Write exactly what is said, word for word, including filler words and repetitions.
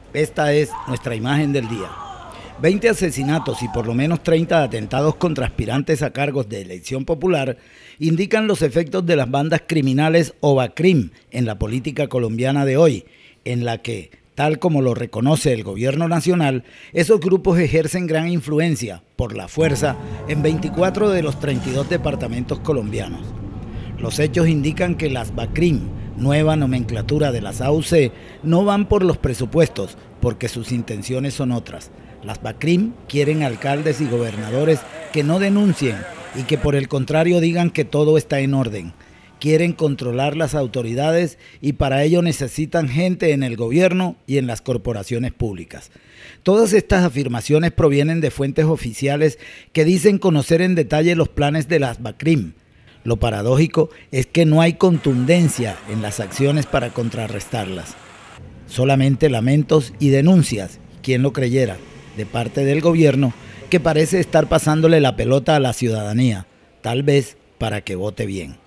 Esta es nuestra imagen del día. veinte asesinatos y por lo menos treinta atentados contra aspirantes a cargos de elección popular indican los efectos de las bandas criminales o BACRIM en la política colombiana de hoy, en la que, tal como lo reconoce el gobierno nacional, esos grupos ejercen gran influencia, por la fuerza, en veinticuatro de los treinta y dos departamentos colombianos. Los hechos indican que las BACRIM, nueva nomenclatura de las A U C, no van por los presupuestos, porque sus intenciones son otras. Las BACRIM quieren alcaldes y gobernadores que no denuncien y que por el contrario digan que todo está en orden. Quieren controlar las autoridades y para ello necesitan gente en el gobierno y en las corporaciones públicas. Todas estas afirmaciones provienen de fuentes oficiales que dicen conocer en detalle los planes de las BACRIM. Lo paradójico es que no hay contundencia en las acciones para contrarrestarlas. Solamente lamentos y denuncias, quien lo creyera, de parte del gobierno, que parece estar pasándole la pelota a la ciudadanía, tal vez para que vote bien.